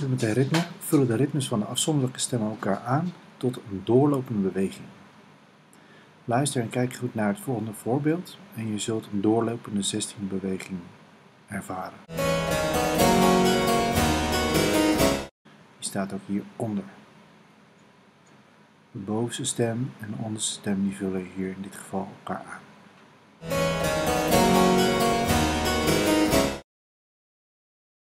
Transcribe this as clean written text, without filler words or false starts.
Met de ritme vullen de ritmes van de afzonderlijke stemmen elkaar aan tot een doorlopende beweging. Luister en kijk goed naar het volgende voorbeeld en je zult een doorlopende 16e beweging ervaren. Die staat ook hieronder. De bovenste stem en de onderste stem die vullen hier in dit geval elkaar aan.